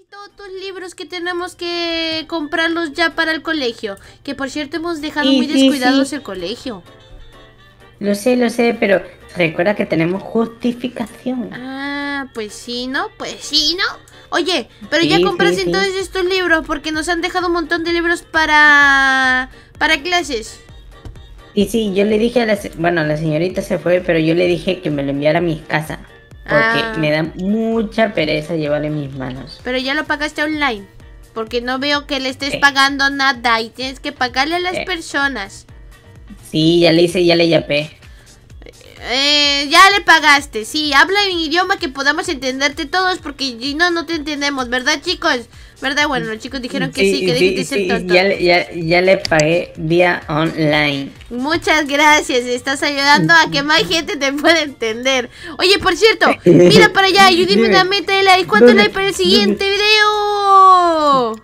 todos tus libros que tenemos que comprarlos ya para el colegio. Que por cierto hemos dejado Sí, muy sí, descuidados sí. el colegio. Lo sé, pero recuerda que tenemos justificación. Ah, pues sí, ¿no? Pues sí, ¿no? Oye, pero ya Sí, compraste sí, entonces sí. estos libros porque nos han dejado un montón de libros para clases. Y sí, yo le dije a bueno, la señorita se fue, pero yo le dije que me lo enviara a mi casa. Porque Ah, me da mucha pereza llevarlo en mis manos. pero ya lo pagaste online. Porque no veo que le estés Eh, pagando nada y tienes que pagarle a las eh, personas. sí, ya le hice, ya le yapé. Ya le pagaste, sí, habla en idioma que podamos entenderte todos porque si no, no te entendemos, ¿verdad, chicos? ¿Verdad? Bueno, los chicos dijeron que sí, que dejes de ser tonto. Ya le pagué vía online. Muchas gracias, estás ayudando a que más gente te pueda entender. Oye, por cierto, mira para allá, ayúdame una meta de like. ¿Cuánto ¿Dónde? like para el siguiente video?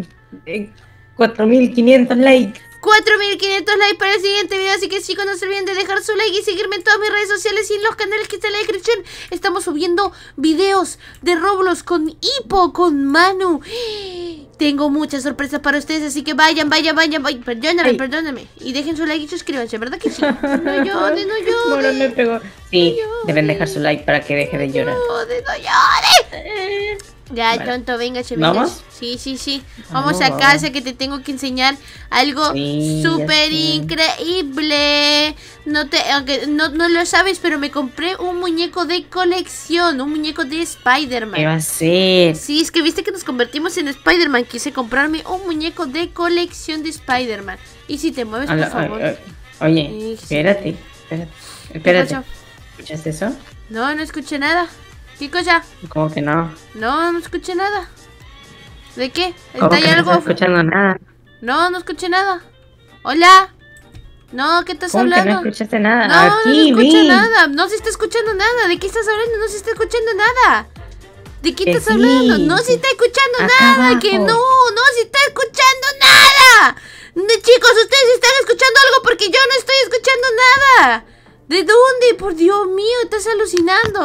4500 likes. 4500 likes para el siguiente video, así que chicos no se olviden de dejar su like y seguirme en todas mis redes sociales y en los canales que están en la descripción. Estamos subiendo videos de Roblox con Hippo, con Manu. Tengo muchas sorpresas para ustedes, así que vayan. Perdóname. Y dejen su like y suscríbanse, ¿verdad que sí? No llores. Moro me pegó. Sí, deben dejar su like para que deje de llorar. No llores. Ya, Vale. tonto, venga, ¿Vamos? Sí. Vamos a Vamos. casa que te tengo que enseñar algo Sí, súper ya sé. increíble. Aunque no lo sabes, pero me compré un muñeco de colección, un muñeco de ¿Qué Spider-Man. va a ser? Sí, es que viste que nos convertimos en Spider-Man. Quise comprarme un muñeco de colección de Spider-Man. Y si te mueves, por favor. Oye, espérate. pasó? ¿Escuchaste eso? No escuché nada. ¿Qué cosa? ¿Cómo que no? No escuché nada. ¿De qué? ¿Cómo ¿Está que ahí no algo? estás escuchando nada? No escuché nada. Hola. No, ¿qué estás ¿Cómo que no hablando? escuchaste nada? No se Aquí, escucha vi. nada. No se está escuchando nada. ¿De qué estás hablando? No se está escuchando nada. ¿De qué Que estás sí. hablando? No se está escuchando Acá nada. abajo. Que no se está escuchando nada. Chicos, ustedes están escuchando algo porque yo no estoy escuchando nada. ¿De dónde? Por Dios mío, estás alucinando.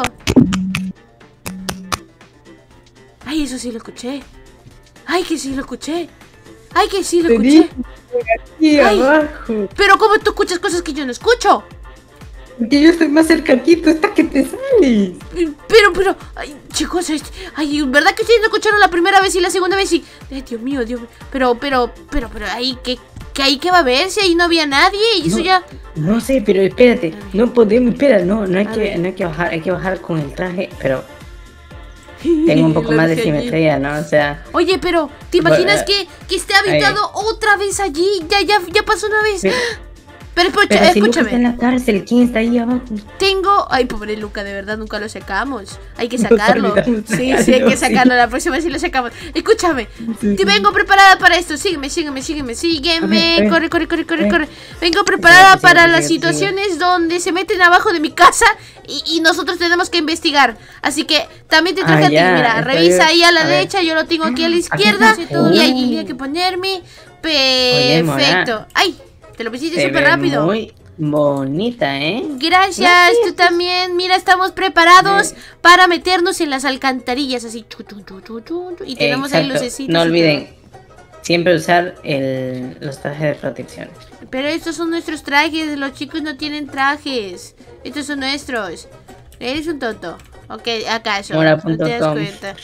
Ay, eso sí lo escuché. Ay, que sí lo escuché. Ay, que sí lo Te escuché. dije aquí Ay. abajo. Pero ¿cómo tú escuchas cosas que yo no escucho? Porque yo estoy más cercatito hasta que te sales. Pero, ay, chicos, ay, ¿verdad que ustedes no escucharon la primera vez y la segunda vez? Y, ay, Dios mío. Pero, ahí, ¿qué va a haber? Si ahí no había nadie y eso No, ya... No sé, pero espérate. No podemos, espera, no hay A que, ver. no hay que bajar, hay que bajar con el traje, pero tengo un poco Lo más de dejé allí. simetría, ¿no? O sea, Oye, pero, ¿te imaginas Bueno, que esté habitado otra vez allí? Ya pasó una vez. Pero pero si Lucas está escúchame. en la cárcel, ¿quién está ahí abajo? Tengo... Ay, pobre Luca, de verdad, nunca lo sacamos. Hay que Nos sacarlo. olvidamos Sí, sacarlo, hay que sí. sacarlo. La próxima vez sí lo sacamos. Escúchame. Sí, Te sí. vengo preparada para esto. Sígueme. A ver. Corre. Vengo preparada Síguete, para síguete, las síguete. situaciones donde se meten abajo de mi casa y nosotros tenemos que investigar. Así que también te traje a ti. ya, Mira, está revisa bien. ahí a la A ver. derecha. Yo lo tengo aquí a la Aquí izquierda. está. Y ahí tendría que ponerme. Oye, Mora. Perfecto. Ay, te lo pusiste Se súper ve rápido. muy bonita, ¿eh? Gracias, Gracias. tú también. Mira, estamos preparados para meternos en las alcantarillas así. Y tenemos ahí Exacto. lucecitas. No y olviden siempre usar los trajes de protección. todo. Pero estos son nuestros trajes. Los chicos no tienen trajes. Estos son nuestros. Eres un tonto. Ok, acaso. No te das Mora.com. cuenta.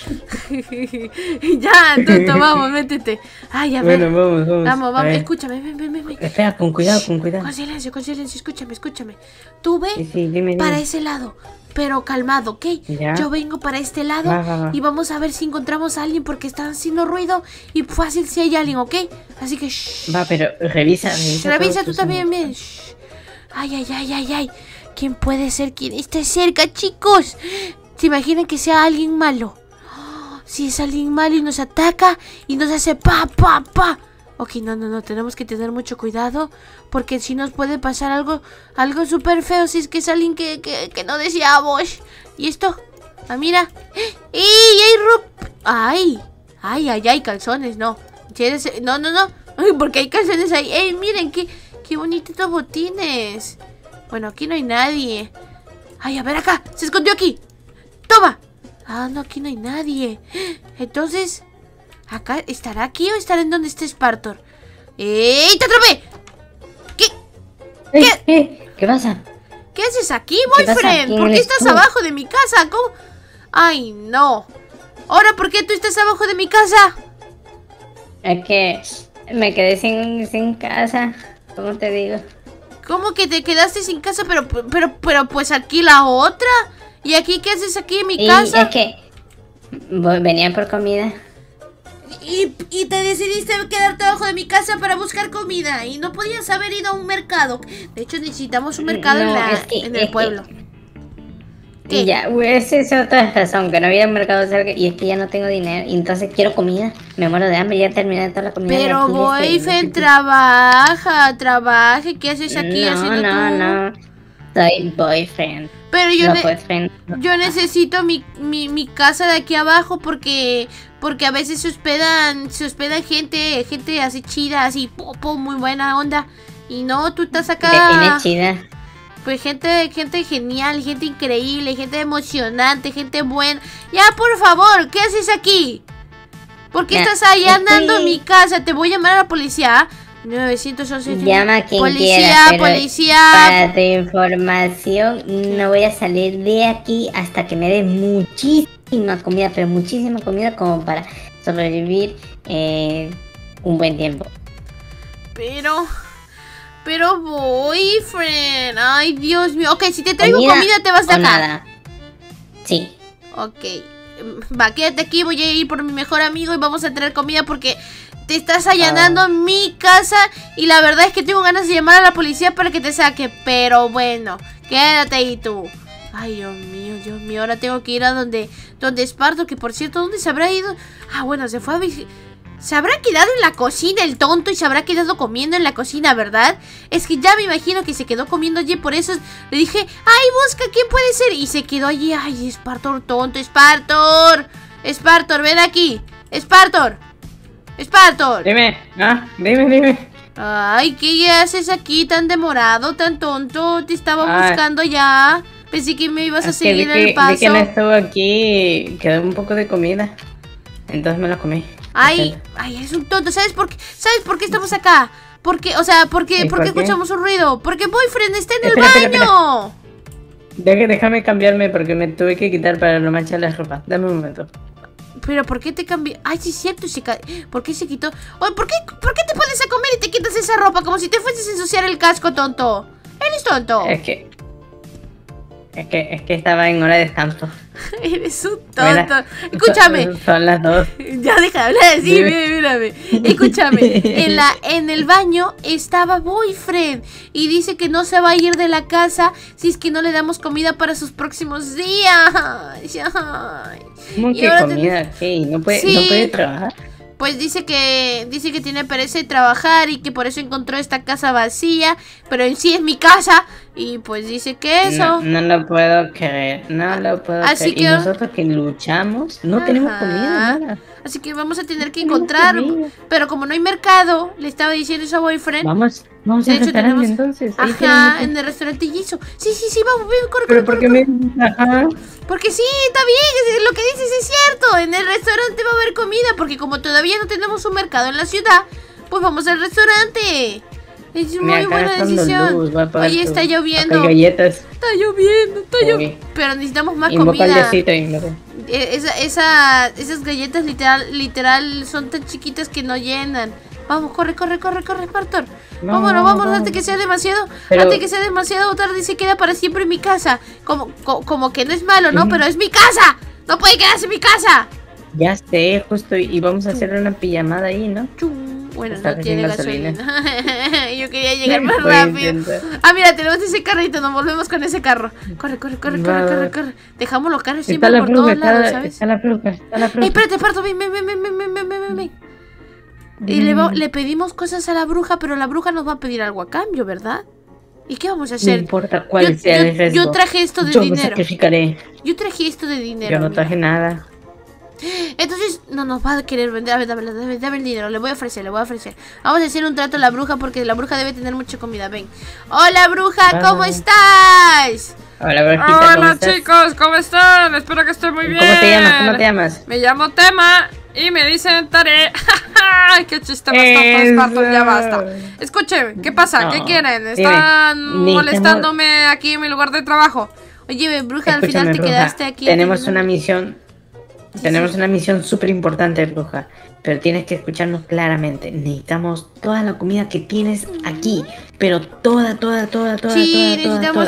Ya, tonto, vamos, métete. Ay, a ver. Bueno, vamos. Vamos, A ver. escúchame, ven. Espera, con cuidado. Con silencio, escúchame. Tú ve Sí, dime. para ese lado, pero calmado, ¿ok? Ya. Yo vengo para este lado Va. y vamos a ver si encontramos a alguien porque están haciendo ruido y fácil si hay alguien, ¿ok? Así que shh. Va, pero revisa. Revisa todos tú tus también, amigos. bien. Shh. Ay. ¿Quién puede ser quien esté cerca, chicos? ¿Se imaginan que sea alguien malo? Si es alguien malo y nos ataca y nos hace pa. Ok, no, tenemos que tener mucho cuidado porque si nos puede pasar algo súper feo si es que es alguien que no deseamos. ¿Y esto? Ah, mira. ¡Ey! ¡Ay! Calzones, no. No. Ay, porque hay calzones ahí. ¡Ey! Miren, qué bonitos botines. Bueno, aquí no hay nadie. Ay, a ver acá. Se escondió aquí. Toma. Ah, no, aquí no hay nadie. Entonces, ¿acá estará aquí o estará en donde esté Spartor? ¡Ey, te atrapé! ¿Qué pasa? ¿Qué haces aquí, ¿Qué pasa? boyfriend? ¿Quién ¿Por qué eres estás tú? abajo de mi casa? ¿Cómo? Ay, no. Ahora, ¿por qué tú estás abajo de mi casa? Es que me quedé sin casa. ¿Cómo te digo? ¿Cómo que te quedaste sin casa? Pero, pues aquí la otra. ¿Y aquí qué haces aquí en mi Y casa? es que venía por comida. Y te decidiste quedarte abajo de mi casa para buscar comida. Y no podías haber ido a un mercado. De hecho, necesitamos un mercado No, en el pueblo. ¿Qué? Ya, esa es otra razón, que no había un mercado cerca y es que ya no tengo dinero y entonces quiero comida. Me muero de hambre, ya terminé toda la comida. Pero de aquí, boyfriend, trabaja. ¿Qué haces aquí haciendo tú? No. Soy boyfriend. Pero No boyfriend. yo necesito mi casa de aquí abajo porque a veces se hospedan gente así chida, así popo, muy buena onda. Y no, tú estás acá. Define chida. Pues gente genial, gente increíble, gente emocionante, gente buena. Ya, por favor, ¿qué haces aquí? ¿Por qué estás ahí andando en mi casa? Te voy a llamar a la policía. 911. Llama a quien policía, quiera, pero policía. para tu información, no voy a salir de aquí hasta que me des muchísima comida, pero muchísima comida como para sobrevivir un buen tiempo. Pero boyfriend, ay Dios mío. Ok, si te traigo comida te vas de acá. Nada. Sí. Ok, va, quédate aquí, voy a ir por mi mejor amigo y vamos a traer comida porque te estás allanando mi casa y la verdad es que tengo ganas de llamar a la policía para que te saque, pero bueno, quédate ahí tú. Ay, Dios mío, ahora tengo que ir a donde Spartor, que por cierto, ¿dónde se habrá ido? Ah, bueno, se fue a se habrá quedado en la cocina el tonto y se habrá quedado comiendo en la cocina, ¿verdad? Es que ya me imagino que se quedó comiendo allí, por eso le dije, ¡ay, busca quién puede ser! Y se quedó allí, ¡ay, Spartor tonto! ¡Spartor! ¡Spartor, ven aquí! ¡Spartor! ¡Spartor! Dime. Ay, ¿qué haces aquí tan demorado, tan tonto? Te estaba buscando ya. Pensé que me ibas a seguir el paso. Vi que no estuvo aquí, quedó un poco de comida. Entonces me la comí. Ay, eres un tonto. ¿Sabes por qué estamos acá? ¿Por qué escuchamos un ruido? Porque boyfriend está en el baño. Déjame cambiarme porque me tuve que quitar para no manchar la ropa. Dame un momento. Pero ¿por qué te cambié? Ay, sí es cierto, ¿por qué se quitó? Oye, ¿por qué te pones a comer y te quitas esa ropa como si te fueses a ensuciar el casco, tonto? ¿Eres tonto? Es que estaba en hora de descanso. Eres un tonto. Escúchame. Son las 2. Ya deja de hablar así, mírame. Escúchame. En el baño estaba boyfriend y dice que no se va a ir de la casa si es que no le damos comida para sus próximos días. ¿Cómo que comida? ¿Qué? ¿No puede trabajar? Pues dice que tiene pereza de trabajar y que por eso encontró esta casa vacía, pero en sí es mi casa y pues dice que eso. No lo puedo creer, Así creer. que Y nosotros que luchamos, no tenemos comida, nada. Así que vamos a tener que encontrar, pero como no hay mercado, le estaba diciendo eso a boyfriend. Vamos al restaurante entonces. Ajá, en el restaurante Jisoo. Sí, vamos, corre. ¿Pero por qué me ajá? Porque sí, está bien, lo que dices es cierto. En el restaurante va a haber comida, porque como todavía no tenemos un mercado en la ciudad, pues vamos al restaurante. Es muy buena decisión. Oye, está lloviendo. Galletas. Está lloviendo. Pero necesitamos más Invoca comida. al diosito. Esas galletas literal son tan chiquitas que no llenan. Vamos, corre, Spartor. Vámonos, antes que sea demasiado tarde y se queda para siempre en mi casa. Como que no es malo, ¿no? Pero es mi casa. No puede quedarse en mi casa. Ya sé, justo, y vamos a hacer una pijamada ahí, ¿no? Bueno, Está no tiene gasolina. Yo quería llegar más rápido. Ah, mira, tenemos ese carrito, nos volvemos con ese carro. Corre. Dejamos los carros siempre por todos lados, ¿sabes? Está la fruta. Espérate, Parto, ven. Y le pedimos cosas a la bruja, pero la bruja nos va a pedir algo a cambio, ¿verdad? ¿Y qué vamos a hacer? No importa cuál sea el riesgo. Yo traje esto de Yo me dinero. sacrificaré. Yo traje esto de dinero. Yo no traje nada. Entonces no nos va a querer vender. A ver, dame el dinero, le voy a ofrecer. Vamos a hacer un trato a la bruja porque la bruja debe tener mucha comida. Ven. Hola, bruja, ¿cómo estás? Hola, brujita, ¿cómo Hola estás? chicos, ¿cómo están? Espero que estén muy bien. ¿Cómo te llamas? ¿Cómo te llamas? Me llamo Tema y me dicen Tare. ¡Ay, qué chiste más tonto, Esparto! Ya basta. Escuchen, ¿qué pasa? ¿Qué No, quieren? dime. ¿Están Ni molestándome aquí en mi lugar de trabajo? Oye, bruja, al final Escúchame, te bruja, quedaste aquí. tenemos una misión. Sí, Tenemos sí. una misión súper importante, bruja. Pero tienes que escucharnos claramente. Necesitamos toda la comida que tienes aquí. Pero toda. Sí, necesitamos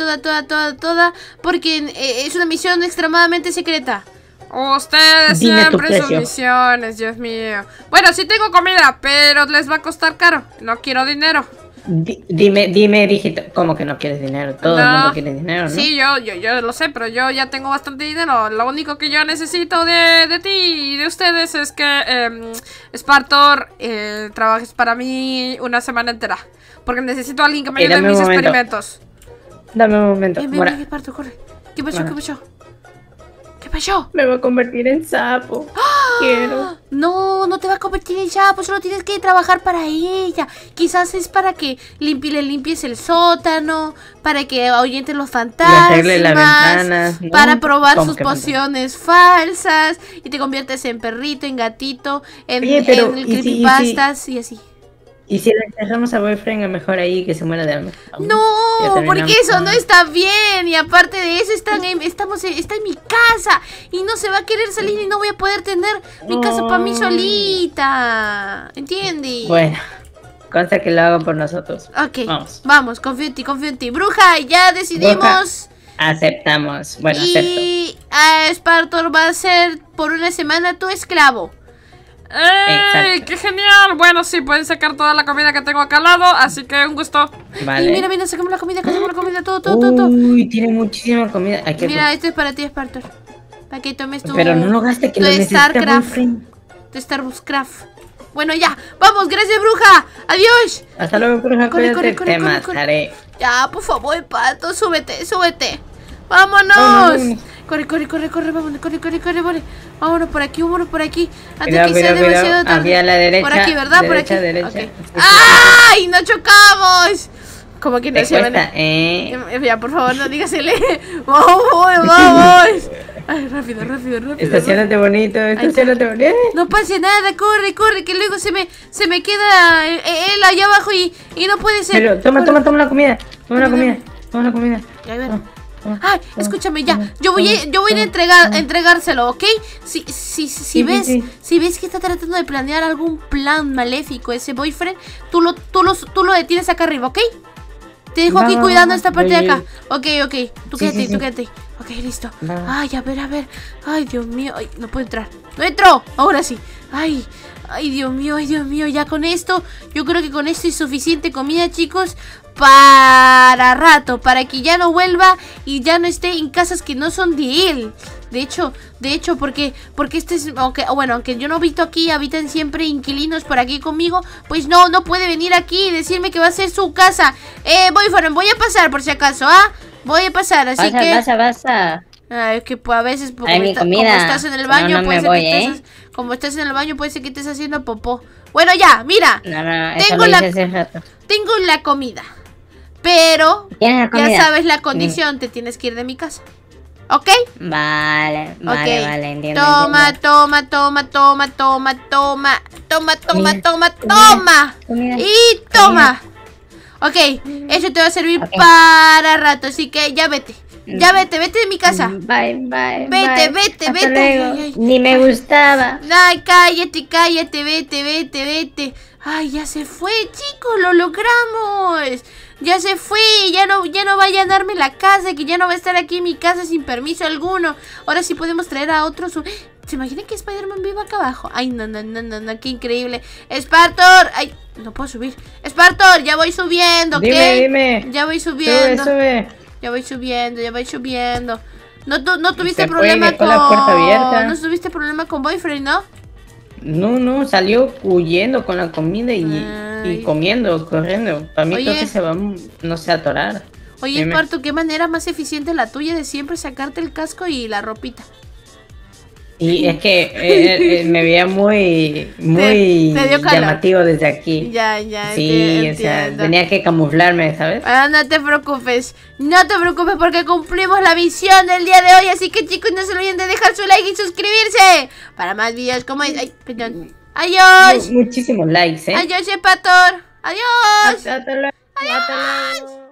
toda, porque es una misión extremadamente secreta. Ustedes Dime tu siempre sus precio. misiones, Dios mío. Bueno, sí tengo comida, pero les va a costar caro. No quiero dinero. Dime, dígito. ¿Cómo que no quieres dinero? Todo el No. mundo quiere dinero, ¿no? Sí, yo lo sé, pero yo ya tengo bastante dinero. Lo único que yo necesito de ti y de ustedes es que Spartor trabajes para mí una semana entera. Porque necesito a alguien que me ayude en dame un mis momento. experimentos. Dame un momento. Ven, Mora, Esparto, corre. ¿Qué pasó? Bueno. ¿Qué pasó? me voy a convertir en sapo. Quiero. No te va a convertir en sapo, solo tienes que trabajar para ella. Quizás es para que le limpies el sótano, para que ahuyentes los fantasmas, arregle las ventanas, ¿no? para probar ¿Cómo sus que pociones falsas y te conviertes en perrito, en gatito, en, Oye, pero, en el ¿y si- creepypastas y así. Y si le dejamos a Boyfriend, a mejor ahí que se muera de hambre. Ya No, terminamos. porque eso no está bien. Y aparte de eso, está en mi casa. Y no se va a querer salir y no voy a poder tener mi casa para mí solita. ¿Entiendes? Bueno, consta que lo hago por nosotros. Ok, Vamos. vamos, confío en ti. Bruja, ya decidimos. Aceptamos. Bueno, acepto. Y a Spartor va a ser por una semana tu esclavo. ¡Ey! Exacto. ¡Qué genial! Bueno, sí, pueden sacar toda la comida que tengo acá al lado, así que un gusto. Vale. Y mira, sacamos la comida, todo. Uy, tiene muchísima comida. Hay que Mira, esto es para ti, Spartor. Para que tomes tu. Pero no lo gaste, que tu lo necesita StarCraft. Boyfriend. De Starbucks Craft. Bueno, ya, vamos, gracias, bruja. Adiós. Hasta luego, bruja. Corre, Cuídate. corre, Te corre, corre. mataré. Ya, por favor, pato, súbete. Vámonos. Vámonos. Corre, vámonos, corre. Vámonos por aquí. Antes Cuidado, que sea cuidado, demasiado cuidado. tarde. Aquí a la derecha. Por aquí, ¿verdad? Derecha, por aquí. derecha. Ok. Sí, sí. ¡Ay! ¡No chocamos! Como que no Te se van cuesta, Ya, por favor, no dígasele. Vamos. Ay, rápido. Estacionate bonito, estacionate bonito. No pase nada, corre, que luego se me queda él allá abajo y no puede ser. Pero toma la comida. Toma la Dame. comida. Ya, a ver. Toma, Ay, toma, escúchame ya. toma, Yo voy a ir a entregárselo, ¿ok? Si Sí, ves, sí. si ves que está tratando de planear algún plan maléfico ese boyfriend, tú lo detienes acá arriba, ¿ok? Te dejo aquí Va, cuidando va, esta parte de voy. acá. Ok. Tú Sí, quédate, sí, sí. tú quédate. Ok, listo. Va. Ay, a ver. Ay, Dios mío. Ay, no puedo entrar. ¡No entró! Ahora sí. Ay, Dios mío. Ya con esto, yo creo que con esto es suficiente comida, chicos. Para rato, para que ya no vuelva y ya no esté en casas que no son de él. De hecho, porque este es, aunque yo no habito aquí, habitan siempre inquilinos por aquí conmigo, pues no puede venir aquí y decirme que va a ser su casa. Voy a pasar por si acaso, voy a pasar, así que... Pasa. Es que pues, a veces Ay, mi comida. como estás en el baño, No puede me ser voy, que estés, como estás en el baño, puede ser que estés haciendo popó. Bueno, ya, mira, No, eso Tengo lo la- hice hace rato. tengo la comida, pero ¿Tienes la comida? ya sabes la condición, te tienes que ir de mi casa. ¿Ok? Vale, Ok. entiendo. Toma. Comida. Y toma. Ok, eso te va a servir Ok. para rato, así que ya vete. Vete de mi casa. Bye. Vete. Hasta luego. Ay. Ni me gustaba. Ay, cállate, vete. Ay, ya se fue, chicos, lo logramos. Ya se fue, ya no vaya a darme la casa, que ya no va a estar aquí en mi casa sin permiso alguno. Ahora sí podemos traer a otros. ¿Se imaginan que Spider-Man viva acá abajo? Ay, no, qué increíble. Spartor, ay, no puedo subir. Spartor, ya voy subiendo, ¿ok? Dime. Ya voy subiendo. Sube. Ya voy subiendo. No tuviste Se fue, problema dejó la puerta abierta. No tuviste problema con Boyfriend, ¿no? No, salió huyendo con la comida y Ay. comiendo, corriendo. Para mí Oye. creo que se va, no sé, a atorar. Oye, Dime. Esparto, ¿qué manera más eficiente la tuya de siempre sacarte el casco y la ropita? Y es que me veía muy te dio calor. llamativo desde aquí. Ya, Sí, o sea, entiendo. tenía que camuflarme, ¿sabes? Ah, no te preocupes, porque cumplimos la misión del día de hoy. Así que chicos, no se olviden de dejar su like y suscribirse para más videos como este. Ay, perdón. Adiós. Muchísimos likes, ¿eh? Adiós, Epator. Adiós. Hasta luego. Hasta luego.